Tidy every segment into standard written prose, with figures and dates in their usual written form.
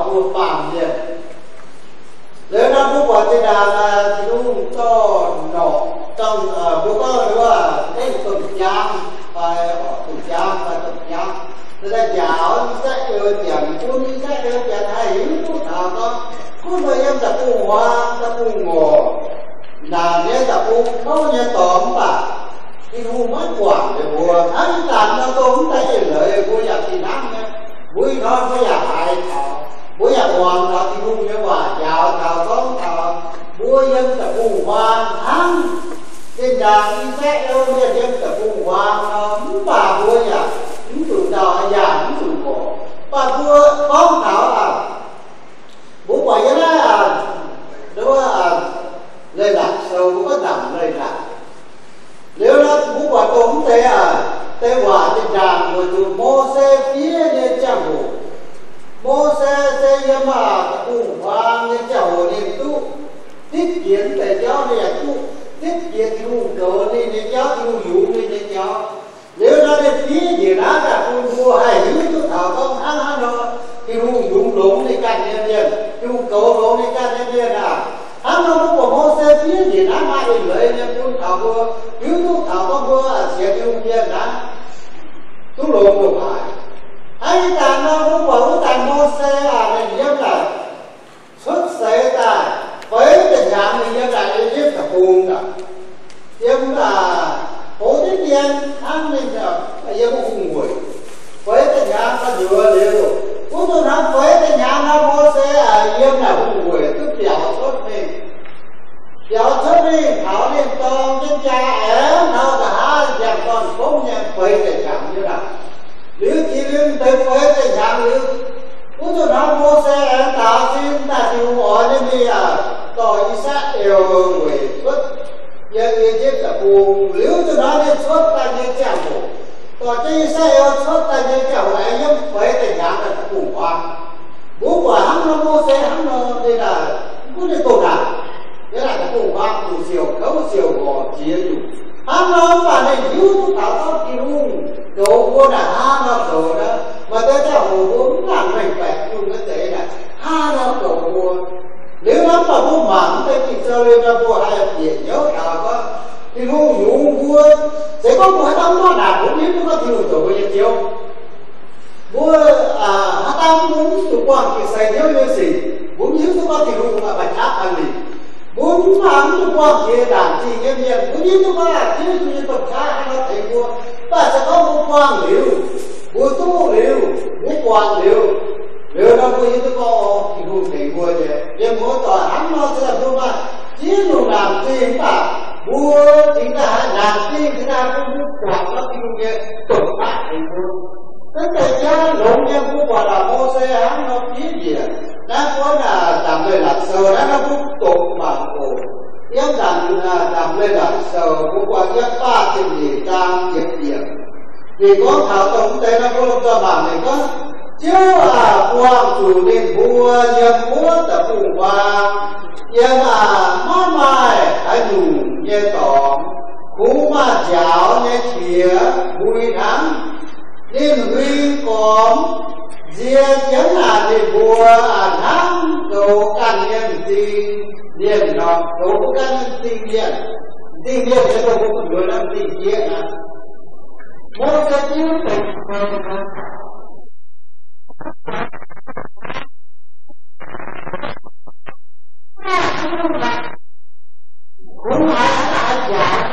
vua phàm liền nếu nó bố quả thì là thì luôn cho nọ trong bố có đúng là cái tuần giang phải tuần giang người ta giáo sẽ yêu tiền quân sẽ yêu tiền hay hiểu chút nào có mà em tập trung hoa tập trung ngồi là nếu tập trung không như tóm bà thì không mất quản để bùa anh làm nó tóm tay lợi bùa giặc thì nắng bùi nó có giặc hại thảo bùi giặc hoàng nó thì không như bà dạo thảo con thảo bùa dân tập trung hoa thắng trên đàn sẽ yêu dân tập trung hoa nó bà bùa giặc tụi tao già tụi cổ và vua con thảo là bố quậy đó đúng là lên lạc sâu cũng có nằm lên lạc nếu nó bố quậy cũng thế thế quả trên đàn rồi tụi mô xe phía như cha hồ mô xe xe mà cùng vang như cha hồ nên tu tiết kiến để cho này tu tiết kiến tu cỡ nên để cho tu dụ nên để cho nếu nó đến phía gì đó là con vua hay hiểu chút thảo con hắn nó thì luôn dụng lộn đi canh nhân viên chung cậu lộn đi canh nhân viên hắn nó có mô xe phía gì đó mà đi lợi nên con thảo vua hiểu chút thảo con vua sẽ chung viên tú lộn được phải hay ta nó cũng bảo ta mô xe này giống là xuất xe ta với tình trạng này giống là đi giết là buồn giống là hổ tiết nhiên hắn nên là giờ có cùng người với cái nhà nó dựa liệu cũng tôi nói với cái nhà nó mua xe yên là cùng người tức dạo xuất đi thảo lên con trên cha em nó cả dàn con không nhận với cái chẳng như là nếu chỉ liên tới với cái nhà nếu cũng tôi nói mua xe em ta xin ta chịu bỏ nên đi tội sát đều người xuất giờ người chết là buồn nếu tôi nói nên xuất ta như chèo bộ còn chứ sẽ yêu xuất ta như chèo lại nhưng với tình trạng là buồn quá bố của hắn nó mua xe hắn nó đây là cũng đi tồn nào thế là cái buồn quá buồn siêu khấu siêu gò chia đủ hắn nó mà này yếu thảo tao thì luôn đồ của là ha nó đồ đó mà tới chèo hồ cũng làm mình phải dùng cái thế là ha nó đồ của nếu nó mà vua mặn thì cho nên là vua hay gì nhớ nào có thì luôn dụng vua sẽ có một tấm nó nào cũng biết nó có nhiều tuổi bây giờ chiều vua hắn ta muốn tụi con thì xây nhớ như gì muốn nhớ tụi con thì luôn là bạch áp hành gì muốn mà tụi con thì đàn gì nghiêm nhiên muốn nhớ tụi con là chứ tụi con khác hay nó thấy vua và sẽ có một quan liệu vua tu liệu vua quan liệu nếu nó vui như có thì luôn thì vua vậy nhưng mỗi tòa hắn nó sẽ là vua mà chỉ luôn làm gì mà vua chính là làm gì thì ta cũng quạt nó thì luôn vậy tổn hại thì vua tất cả cha lộn nhân vua gọi là mô xe hắn nó biết gì nó có là làm về lạc sờ nó cũng tổn bằng cổ nếu làm về lạc sờ cũng qua nhất ba thì gì đang diệt điểm thì có thảo tổng tế nó có lúc cho bà này có chứ quang chủ nên vua nhưng múa tập cùng vàng nhưng mát mai hãy đủ như tỏm cú mà cháo như khía vui thắng nên huy cóm dìa chấn nên vua thắng cầu căn nhân tình liền nó cầu căn nhân tình liền sẽ đâu có người làm tình diện một cái chữ cũng phải giả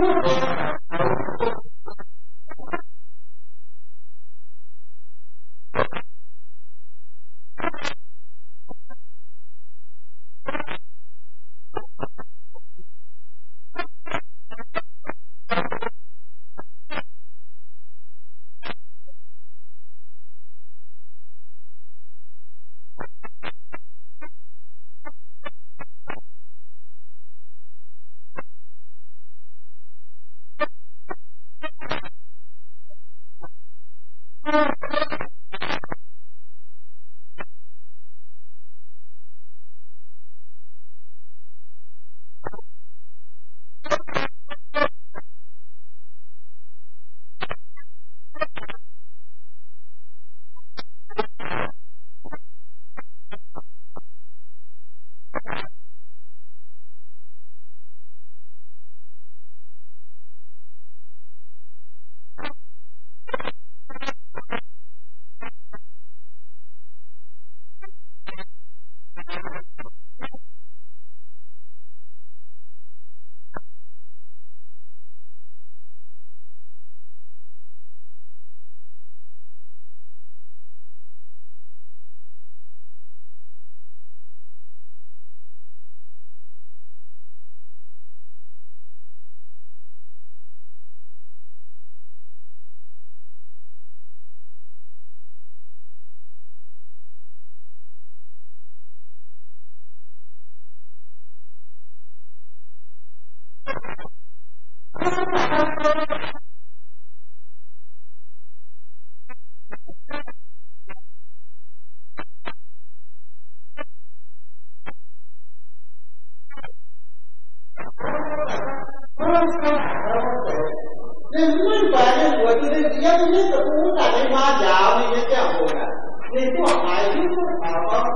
nên nguyên bản nên của tôi nên nhất nhất là cũng là cái ma giáo này cái chảo rồi à nên tôi học lại biết nó phải không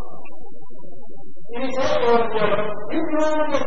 thì sẽ còn biết nó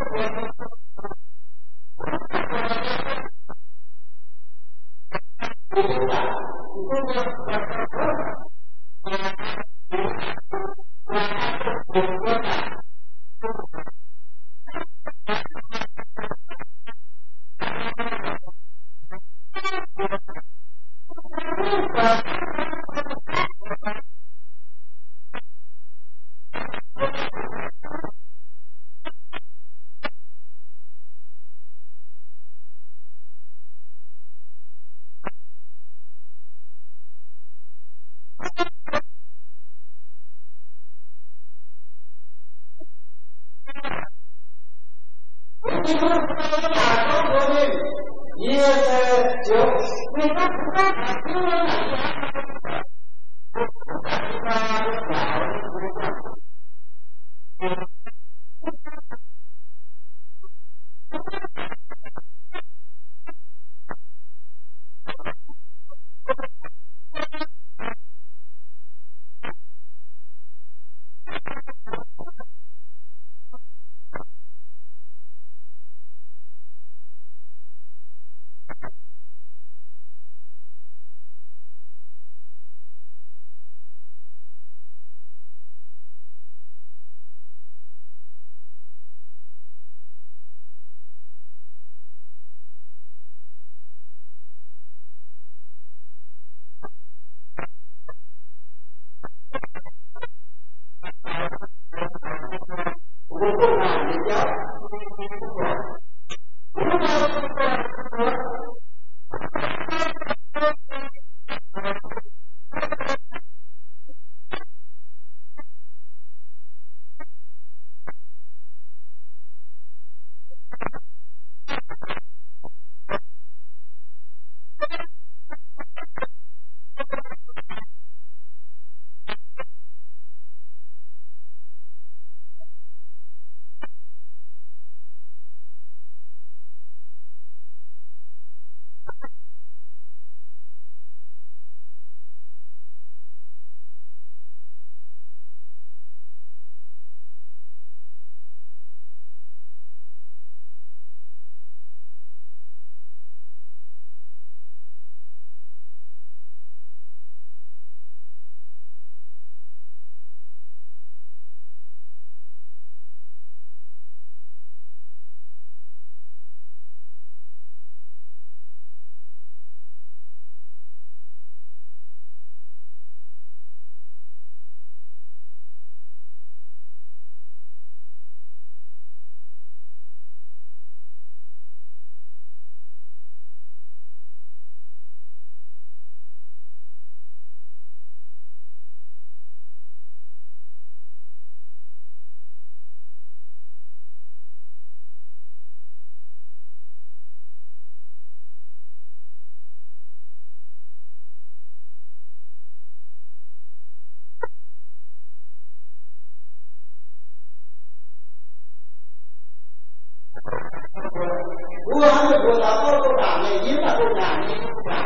cô nàng như cô nàng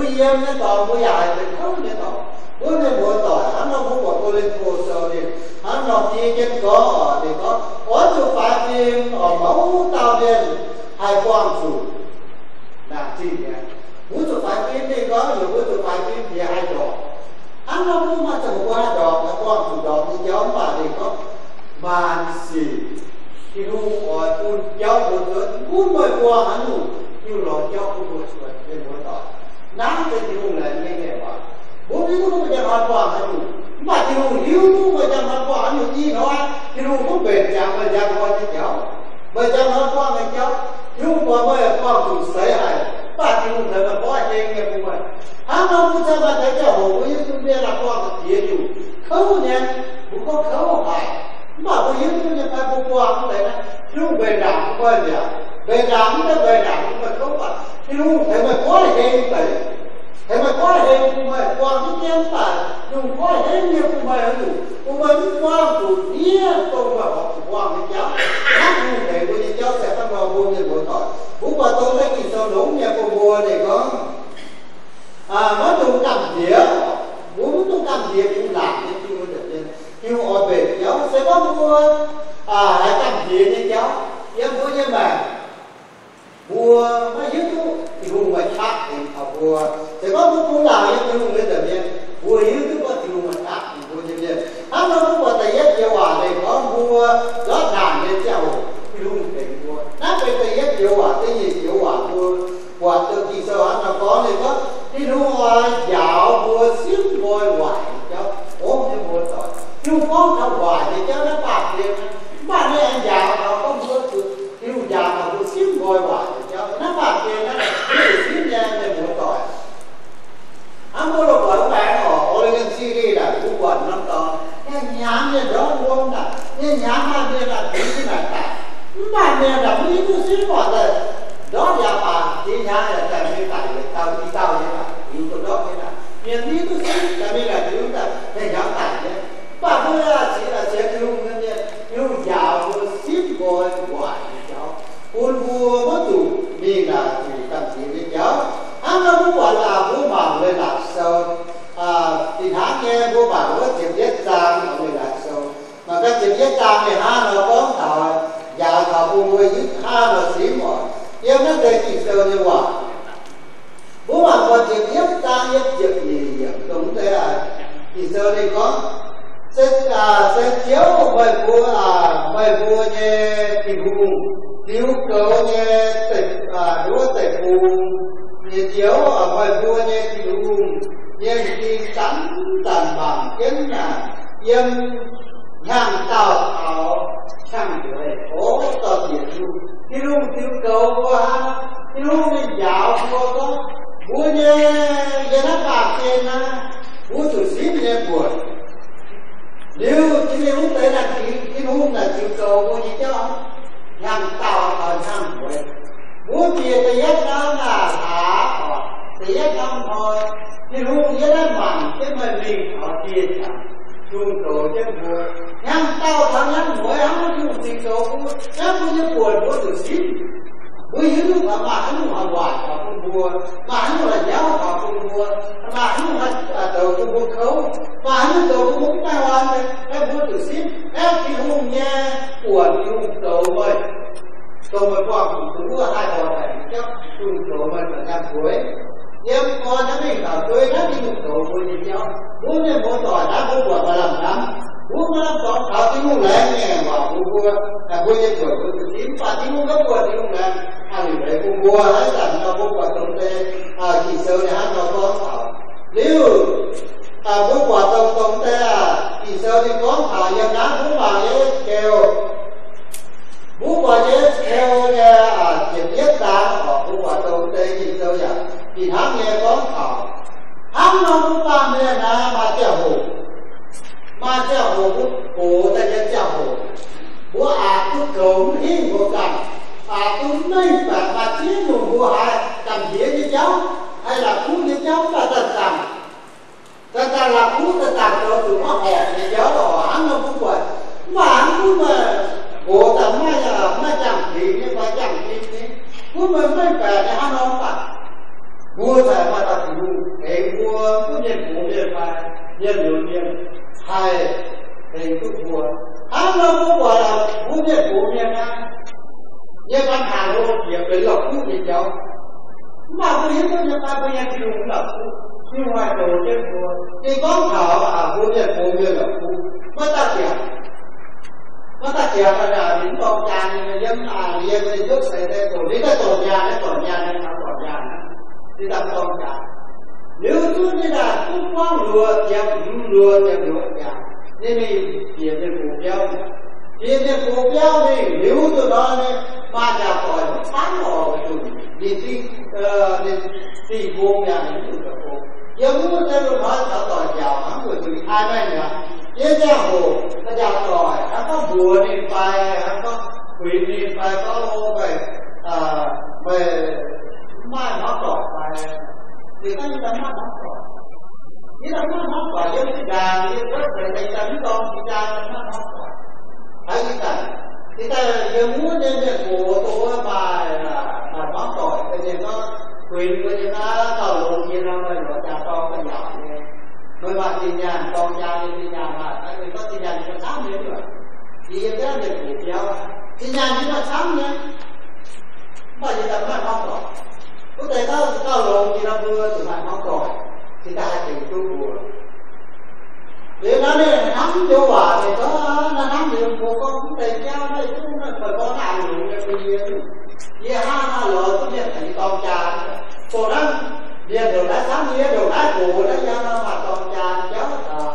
yếm nó tỏ bố dài thì không nó tỏ bố nên bố tỏ hắn nó bố bỏ cô lên hồ sơ thì hắn nó kia chân có ở thì có chụp phá phim ở mẫu tàu điên hai quang chủ là gì nhỉ bố chụp phá phim thì có nhiều bố chụp phá phim thì hai đỏ hắn nó cũng mà chẳng có hai đỏ là quang chủ đỏ thì giáo mà thì có màn xì thì nu ở tuôn giáo bố lớn bố mời quang hắn nu như lo giáo bố chuột lên bố tỏ nắng thì nu là nghe nghe bảo bố đi nu mà chẳng hoàn quang hắn nu mà thì nu hiếu nu mà chẳng hoàn quang hắn nu gì nói thì nu cũng bền chẳng mà chẳng có cái cháu mà chẳng hoàn quang cái cháu nu mà mới quang chủ sấy hay mà thì nu thấy mà có ai nghe không mà hắn nó cũng chẳng mà thấy cháu hồ với chúng ta là quang cái gì chủ khâu nhé cũng có khâu phải mà bây giờ chúng ta phải bố quang cũng đấy lúc về đảng cũng coi gì về đảng cũng phải không phải thì lúc thấy mà có là hình vậy thấy mà có là hình cũng phải quang cái kém phải nhưng có là hình nhiều cũng phải đủ cũng phải quang đủ nghĩa tôi mà họ quang cái cháu hát như thế bây giờ cháu sẽ bắt đầu buông như buổi tối bố bà tôi lấy kỳ sâu đúng nhà cô mua để có mới tung cầm dĩa bố muốn tung cầm dĩa cũng làm nên chưa được nên nhưng họ về cháu sẽ có mua hãy cầm dĩa cho cháu em mua như mà mua mấy yếu tố thì mua ngoài khác thì họ mua sẽ có một cũng làm em tôi không biết được nha mua yếu tố có thì mua ngoài khác thì mua như vậy hắn nó cũng có tay ép nhiều quả thì có mua gió đàn lên cháu thì luôn để mua nát về tay ép nhiều quả cái gì nhiều quả mua quả từ kỳ sơ hắn nó có thì có đi mua dạo mua xíu ngồi hoài cháu ốm cho mua rồi nhưng có thằng hoài thì cháu nó bạc liền mà nếu anh dạo nó có mua tiêu dạo mà mua xíu ngồi hoài thì cháu nó bạc liền nó xíu nha để mua rồi hắn mua đồ của bạn ở Oregon City là cũng quần năm đó nhám lên đó luôn là nhám hai bên là cái này cả mà nè là mấy cái xíu ngồi rồi đó là bà chỉ nhá là tại vì tại tao đi tao như vậy yêu tôi đó thế nào miền đi tôi sẽ tại vì là chúng ta phải giảm tải nhé bà tôi là chỉ là sẽ kêu như thế kêu giàu vừa ship ngồi ngoài cháu buôn mua mất đủ vì là chỉ cần chỉ với cháu hắn nó cũng gọi là bố bảo về lạc sâu thì hắn nghe bố bảo có chuyện viết giang ở về lạc sâu mà cái chuyện viết giang thì hắn nó có thảo giàu thảo buôn mua những hắn nó xí mọi em nó để chỉ sơ như quả bố bà có chuyện ép ta ép chuyện gì đúng thế là chỉ sơ đây có sẽ chiếu mời vua như tình hùng thiếu cấu như tịch đúa tịch hùng như chiếu ở mời vua như tình hùng như khi tắn tàn bằng kiến là em hàng tàu thảo sang tuổi phố tàu tiền luôn cái lúc thiếu cầu của hắn cái lúc mình dạo của có bố như nó bạc trên bố chủ xíp như buồn nếu cái lúc đấy là cái lúc là thiếu cầu của gì cho hàng tàu ở sang tuổi bố kia thì hết nó là thả thì hết nó thôi cái lúc với nó bằng cái mình ở kia chẳng chung cầu chứ buồn nhang tao thằng nhang mỗi hắn nó chung tình cầu cũng nhang cũng như buồn bố tự xíp bố yếu mà hắn nó hoàn hoài họ không buồn mà hắn nó là giáo họ không buồn mà hắn nó là đầu trong buồn khấu mà hắn nó đầu trong buồn tai hoan này em bố tự xíp em khi hùng nha buồn chung cầu mời qua cũng đúng hai họ này chắc chung cầu mời là nhang cuối em con nó mình bảo tôi nó đi một cầu của gì nhau bố nên bố tỏi đã bố quả mà làm lắm bố nó làm có khảo tí mông lẽ nghe bảo bố bố là bố như tuổi bố tự tím và tí mông gấp quả tí mông lẽ vì vậy bố bố hãy dành cho bố quả tổng tê chỉ sơ để hắn nó có khảo nếu bố quả tổng tê chỉ sơ thì có khảo em đã bố bà ấy kêu bố quả ấy theo chuyện biết ta bố quả tổng tê chỉ sơ vậy thì hắn nghe có khảo hắn nó cũng ta nghe là mà chèo hồ hồ ta cho chèo hồ bố tôi cổng hiên của cầm tôi nên phải mà chiến dùng bố cầm dĩa với cháu hay là phú với cháu ta là phú ta tầm cho tụi nó hẹn với cháu rồi hắn nó cũng vậy mà hắn cũng mà bộ tầm mấy chẳng thì nhưng mà chẳng thì cũng mới phải để hắn không phải vua thầy mà ta chủ cái vua có nhiên phụ nhiên phải nhiên nhiều nhiên hay hình thức vua hắn nó cũng gọi là vua nhiên phụ nhiên á nhưng anh hàng luôn việc về lộc phú thì cháu mà tôi biết tôi nhập ta bây giờ thì đúng lộc phú nhưng ngoài đồ trên vua thì có thở vua nhiên phụ nhiên lộc phú mới ta kìa là những con cha như dân liên lên trước xảy ra tổ đi tới tổ nhà đến tổ nhà nên nó tổ nhà đi tắm con cha nếu tôi như là cũng có lừa chèm nhà nên mình tiền lên phụ béo thì nếu tôi nói mà nhà khỏi nó sáng mò cái tụi đi vô nhà những tụi đó vô giống như tôi nói cháu tỏi giàu hắn người tụi hai mấy nữa với gia hồ nó giàu tỏi hắn có bùa nên phải hắn có quỷ nên phải có ô về mai nó tỏi phải thì ta như là mai nó tỏi như là mai nó tỏi giống như đàn như rất là thành tấn con thì cha nó mai nó tỏi thấy cái cảnh thì ta giờ muốn nên là của tôi bài là nó tỏi cái gì nó quyền của chúng ta cầu lộn như nó mới nó cha con cái nhỏ này mới mà tin nhàn con cha đi tin nhàn mà tại vì có tin nhàn thì nó sáng nữa rồi thì cái đó là cụ kéo tin nhàn thì nó sáng nhé mà gì là nó không tỏi có thể cầu lộn như nó mưa thì mà không tỏi thì ta chỉ chú buồn để nó này nắm vô quả thì có nó nắm được một con cũng tiền nhau đây cũng phải có nào dụng cho bây giờ vì hai lỡ có việc thành con cha còn đó việc đồ đá sáng nghĩa đồ đá cụ đó cho nó mà con cha cháu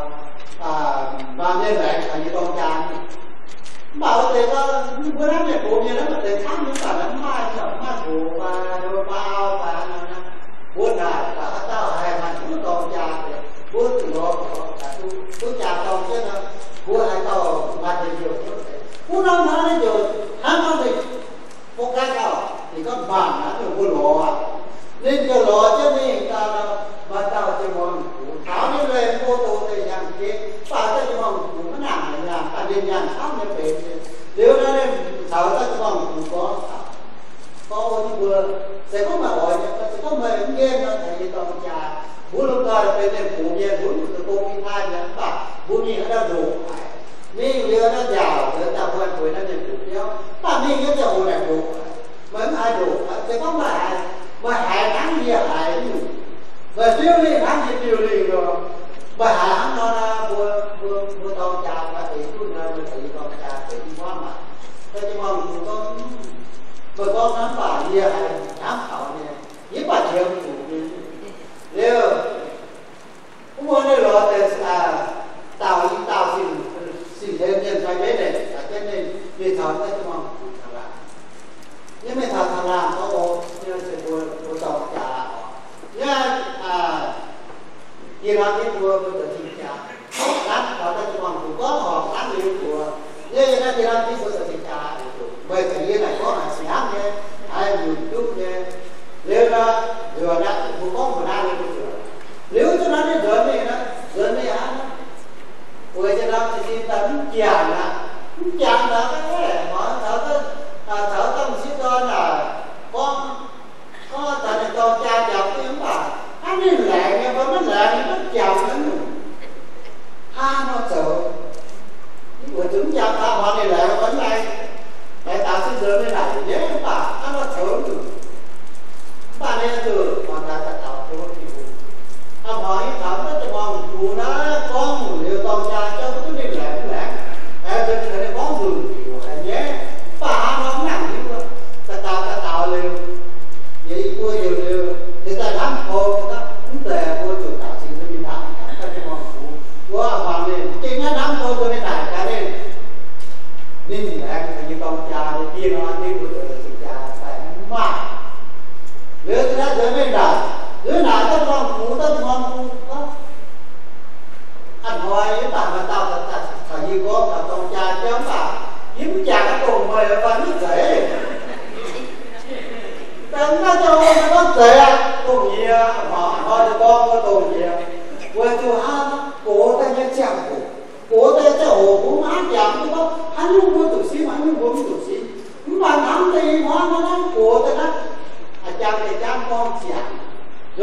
và nên lại thành con cha bảo thì có bữa đó này cụ như đó mà tiền sáng những cả lắm mai cụ và đồ bao và bữa nào cả tao hai mặt cũng con cha bữa từ đó tôi chào con chứ nó bữa hai tao mà thì nhiều bữa nó nói nó nhiều hắn nó thì một cái nào thì có bàn là được bữa lọ nên cho lọ chứ mình ta mà tao cho mong tháo đi lên ô tô thì làm kia và cho mong cũng có làm này làm ta đi làm sáng như vậy nếu nó nên tháo ta cho mong cũng có ô vừa sẽ có mà gọi sẽ có mời ứng game nó thành con cha bố lúc đó là phải đem phụ nhiên bố từ cô đi hai nhận bà bố nhìn nó đủ mình lừa nó giàu để ta quen tuổi nó đem phụ kéo ta mình cái giàu này đủ mấy ai đủ sẽ có mà hại hắn gì hại và tiêu liền hắn gì tiêu liền rồi mà hại hắn nó là bố con cha và thì tôi nói với thầy con cha thì quá mà thế nhưng mà con nắm bà gì hại nắm họ này với bà chiều nếu cũng muốn đây là tạo xin thêm nhân phải biết này cho nên vì thằng cái mong thằng làm nhưng mà thằng làm có bộ như là của tàu trả nhá khi đó cái vua của tự chính trả lắm họ ta mong cũng có họ lắm điều của như là khi đó cái vua tự chính trả bởi vì như này có là sáng nhé ai dùng chút nhé nếu là vừa đã cũng có một năm rồi nếu cho nó đến rồi này á rồi cho nó thì tấn chàng là cái hỏi thở tâm sĩ con là con có thành con cha chồng tiếng bà hắn đi lẹ nghe nó lẹ nó chào nó nó sợ nhưng mà chúng cha ta họ đi lẹ vẫn này tại tạo sinh dưỡng đây này dễ bà nó sợ được bà nên từ còn ta tạo cho ông hỏi thảo nó cho con dù nó có một liệu con cha cho nó đi lẹ bên này có 10 triệu hay nhé bà nó không nằm như vậy ta tạo liều vậy cô liều thì ta làm cô người ta cũng tệ cô chủ tạo sinh nó đi làm ta cho con của hoàng liền chính nó nắm cô nên đại cả nên nên là như con cha thì kia nó đi của tự cha phải mà nếu chúng ta trở nên là đứa nào tất con phụ có anh hỏi với bạn mà tao thời như có là con cha chấm bà kiếm chàng cùng mời và nước rễ đừng có cho nó tệ cùng gì họ hỏi cho con có tồn gì quê chú hắn cổ ta nhớ chàng cổ ta cho hồ cũng hát chàng chứ có hắn luôn mua tủ xí mà hắn luôn mua tủ xí mà hắn thì nó cổ ta đó chàng thì chàng con chàng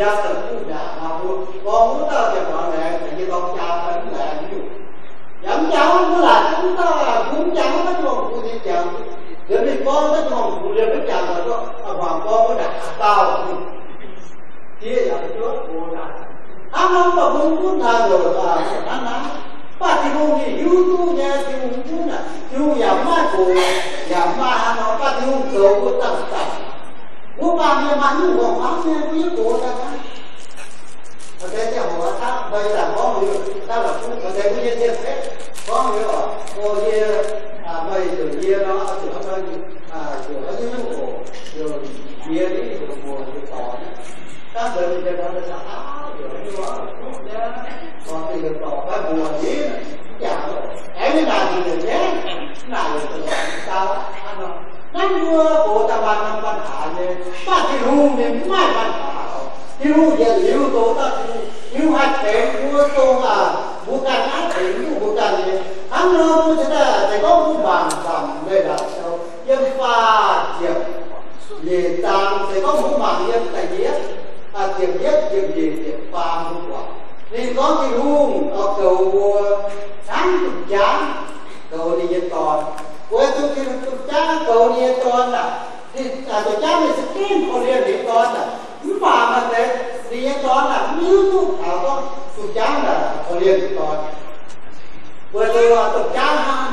gia đình cũng đã mà con muốn tao thì họ lẹ thì con cha phải lẹ nhiều dẫn cháu nó là chúng ta cúng cháu nó cho phụ đi chợ để đi con nó cho phụ đi với chợ rồi có hoàng con có đặt tao kia là trước cô là anh không mà cũng thà rồi là anh nói ba thì không thì yêu tu nhà thì không tu nè yêu giảm ma cô giảm ma nó ba thì không cầu của tầm tầm của ba mươi mà những hoàng hóa nghe quý cô ta ở đây thì họ ta bây là có người ta là cũng ở đây cũng như thế đấy có người ở cô kia bây giờ kia nó từ nó từ nó dưới cổ rồi kia đi từ mùa từ tỏ ta bây giờ nó là sao rồi như đó còn từ từ tỏ cái mùa gì chả rồi em là gì được thế là được sao anh nói năm mưa của ta ban năm ban hạ này ba cái hùng thì mai ban hạ yêu giờ yêu tổ ta yêu hạt kẹt yêu tổ bukan hạt kẹt yêu bukan gì anh nói chúng ta phải có một bản phẩm đây là sao dân pha diệp về tam phải có một bản dân tài viết tiệm viết tiệm gì tiệm pha một quả nên có cái hùng ở cầu sáng cực chán cầu đi dân còn quê tôi khi cực chán cầu đi dân còn là thì tôi chán thì sẽ kiếm con đi dân còn là mà thế thì con là như tôi thảo con tôi chán là con liền con vừa tôi chán ha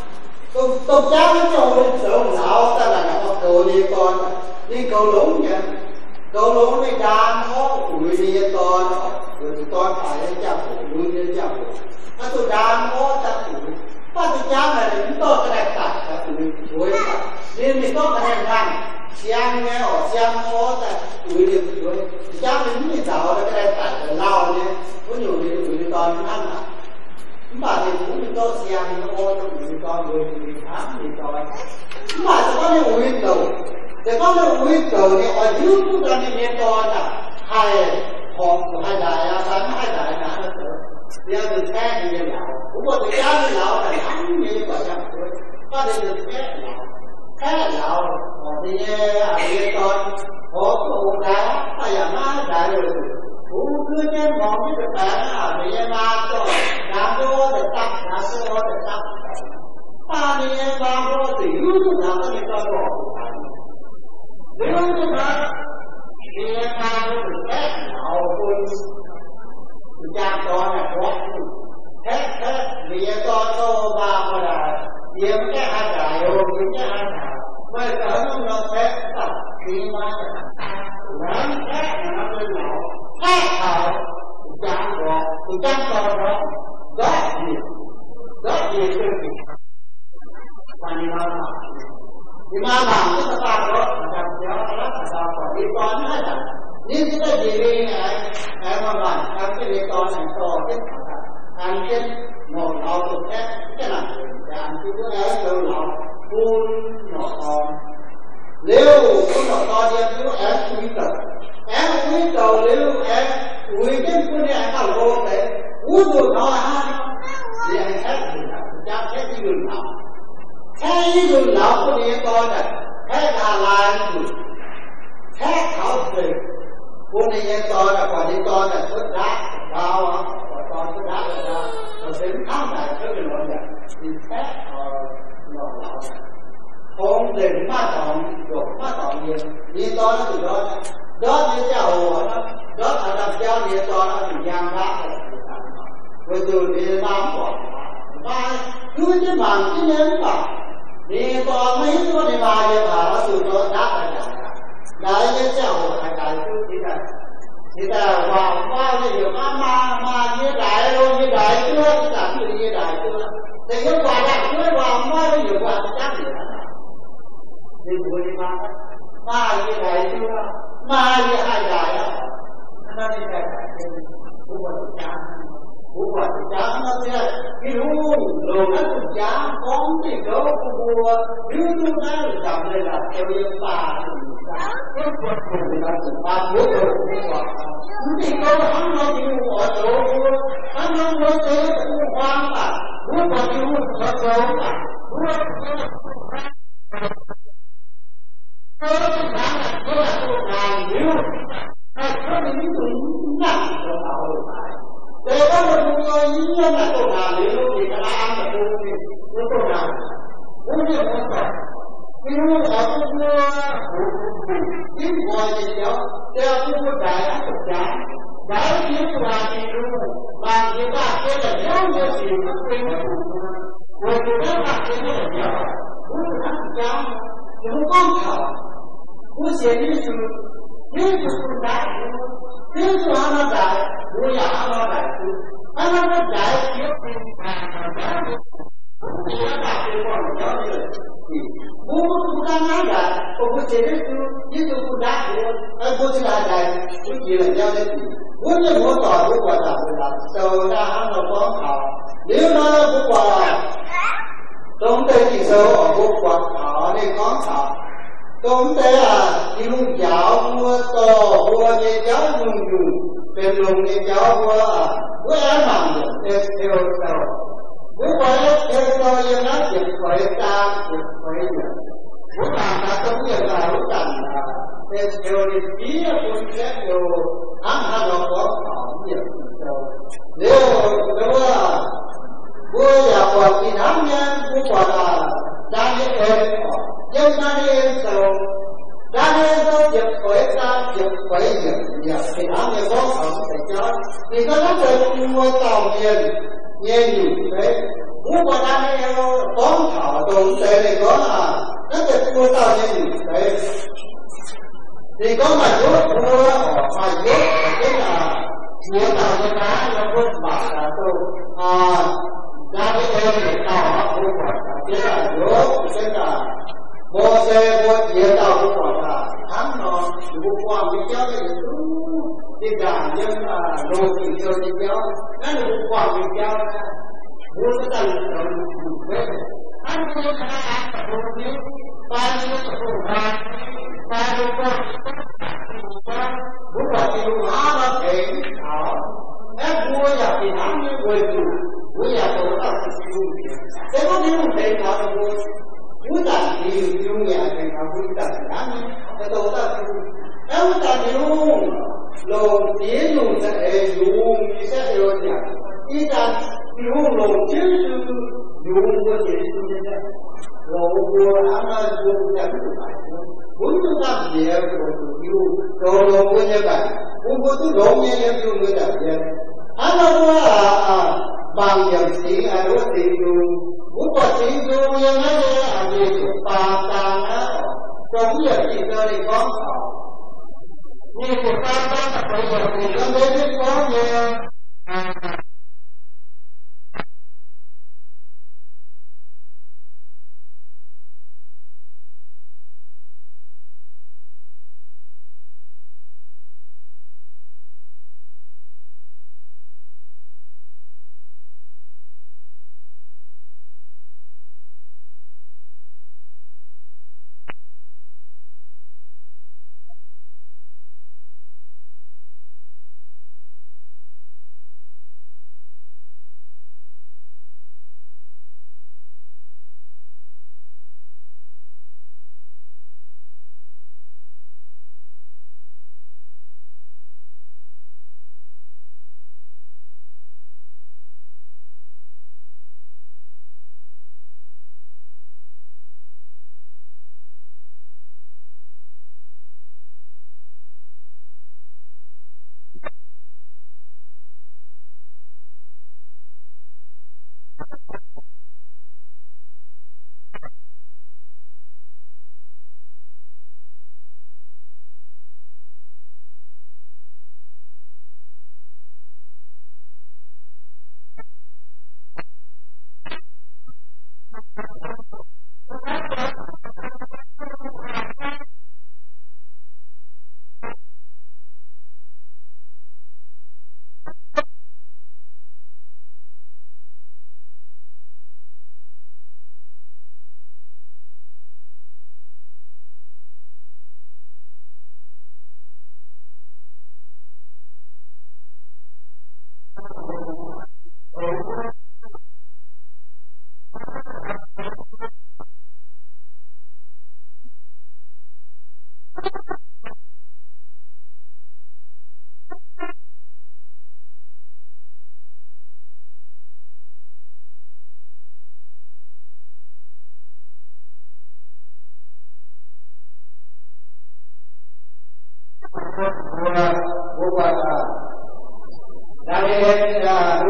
tôi chán nó cho lên sớm lão ta là nó cầu đi con đi cầu lũng kìa cầu lũng đi đàn nó ủi đi con rồi con phải lên cha phụ lui lên cha phụ tôi đàn nó cha phụ ba tôi chán là chúng tôi cái này tạt là ủi ủi nên mình có cái hành hành xem nghe ở xem có tại ủi được rồi chắc mình như giàu là cái này phải là lao nhé có nhiều thì ủi con nó ăn à mà thì cũng mình có xem nó có trong ủi con rồi thì tháng thì con mà có những ủi cầu để có những ủi cầu thì ở dưới cũng ra đi nghe con à hai hộp của hai đại bánh hai đại đã nó được giờ được xe thì như lão cũng có thể giá như lão là lắm như vậy trăm tuổi có thể được xe lão thế lão thì nghe con có cụ đá phải là má đại rồi cũng cứ nghe mong cái được bạn thì nghe ba cho làm cho để tắt làm cho để tắt ta thì nghe ba cho thì cứ làm cho người ta bỏ nếu như thế thì nghe ba cho được thế nào tôi cha con là có thế vì con tôi ba mà là kiếm cái hai đại rồi kiếm cái hai đại bây giờ nó sẽ tập khi mà lớn thế là nó lên lão thế thảo chán rồi chán con đó đó gì từ gì mà đi mà làm cái tập ba đó làm cho nó rất là còn đi con hết rồi nhưng cái gì đi này em mà làm cái đi con này to cái anh chết một lão được cái làm làm cái ấy từ lão phun nhỏ con nếu có nhỏ con đi nếu em quý cầu nếu em quý cái này anh bảo luôn đấy quý rồi nó ha thì anh hết thì là chắc hết cái đường nào hết cái đường nào của đi con này hết là anh hết thảo về của đi con là còn đi con là xuất đá cao á con xuất đá là ra rồi đến tháng này cái loại này thì hết nhỏ lão không để ma tòng nhiều đi to nó từ đó như cha hồ đó ở đằng cha đi to nó từ giang đá rồi từ đi bám quả ba cứ cái màn cái nhớ mà đi to mấy có đi ba giờ mà nó từ đó đá lại như cha hồ đại cứ thì ta vào bao nhiêu ma như đại luôn như đại chưa cái làm gì như đại chưa thì cái quả đại chưa vào bao nhiêu quả chắc gì đi vui đi ma như đại chưa ma như hai đại á nó đi đại cũng quả chán nó thế cái luôn nó cũng chán con thì có mua nếu chúng ta làm đây là theo yêu bà cái vật thì là ba bố rồi thì có hắn nó yêu ở chỗ hắn nó nói thế cũng hoang mà bố mà yêu ở chỗ mà bố cái là tôi làm nhiều có những nhiên là tôi làm nếu lúc thì cả ăn là tôi làm cũng như một phần nhưng ở trong mưa kiếm ngoài thì kéo theo cái mưa đại ăn thực trái đại kiếm là thì luôn mà người ta cái là nhớ như gì nó quên mất rồi người ta làm cái nó là nhớ cũng là ăn thực trái những con thảo cũng sẽ như sự như sự đại như sự ăn đại cũng là ăn đại ăn đại kiếm thì cũng là đại cái con nhớ như vậy cũng đang nói là cũng chỉ biết như cũng đã hiểu cũng chỉ là cũng chỉ là giao dịch muốn như muốn tỏi cũng quả là sau ra ăn nó có thảo nếu nó cũng quả chúng ta chỉ số ở cũng quả thảo này có thảo chúng ta là dùng giáo mua tổ mua để giáo dùng bên lùng để giáo mua ăn bằng để theo sau nếu vậy theo tôi như nó chỉ phải ta chỉ phải nhận muốn làm ta không nhận là lúc cần là theo thì ý là tôi sẽ theo ăn nó có thảo nhiều nếu là tôi là quả thì nắm nhân cũng quả là đang như em nhưng mà em sau đang em tôi chỉ phải ta chỉ phải nhận thì nắm nhân có thảo để cho thì nó rất là mua tàu tiền nghe nhiều thế muốn qua đây có thọ tụng tệ này có là rất là mua tao nghe nhiều thế thì có mà chút mua mà chút tức là mua tao cho cá nó có bạc là tôi ra cái em để tao không phải tức là chút tức là mua xe mua tiền tao không phải là thắng nó cũng qua cái cháu này đi cả nhưng mà đồ thì cho đi cháu nó cũng qua cái cháu muốn cái tầng anh không có khả năng tập trung nhiều bao nhiêu tập trung bao nhiêu con muốn là điều hóa nó thể em mua nhà thì nắm như người chủ mua nhà tôi đã thế có những một thể nào là muốn làm thì dùng nhà thì nào cũng làm nắm cái tôi đã em ta dùng lồng tía dùng sẽ điều nhà ý ta dùng lồng tía dùng cái gì rồi mua ăn dùng nhà muốn chúng ta về rồi lồng mua như vậy muốn mua thứ đồ như em dùng người ta về ăn nó là bằng dòng tiền đối tiền dùng muốn có tiền dùng như thế này gì bàn á trong giờ chỉ cho đi có như của ta là bây giờ thì nó mới biết có nhiều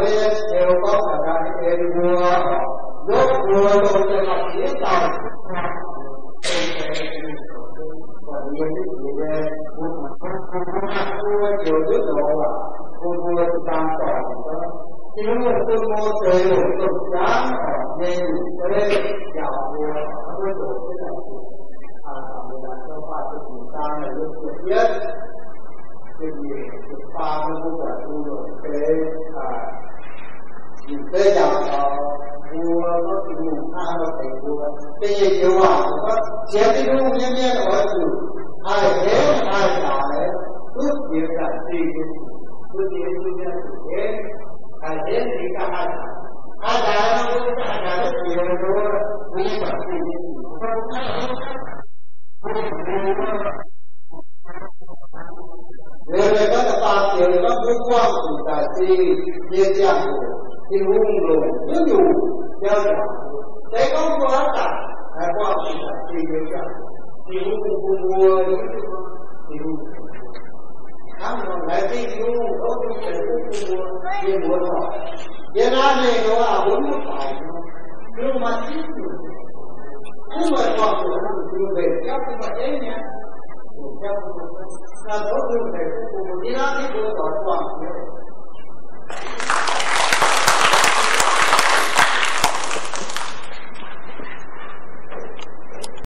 biết đều có cả đại tiền vua rốt vua rồi sẽ học nghĩa tàu còn nhiều cái gì về vua nhiều thứ độ là vua tam tòa nhưng mà tôi mua từ một tuần sáng nên tới chào vua với tổ cái này mình làm cho pha cho chúng ta là lúc tuyệt nhất cái gì pha nó cũng là tu rồi cái tới chào vua nó thì dùng tha nó phải vua cái gì kiểu bảo nó chế cái đúng nhân nhân ở chủ ai thế ai trả đấy ước việc là gì ước việc như thế thế ai thế thì cả ai trả nó cũng trả rất nhiều rồi vì vậy thì người này có là ba tiền nó cũng quan thì tài si chia chàng thì hung rồi nếu đủ theo trả thế không quá cả hay quan thì tài si chia chàng thì hung mua thì hung hắn còn lại thì hung có những cái hung mua thì mua rồi Việt Nam này nó là 4 phải nhưng mà chính không phải còn của nóคือvề các cái vật ấy nhé là tốt hơn về của đi ra thì tôi gọi toàn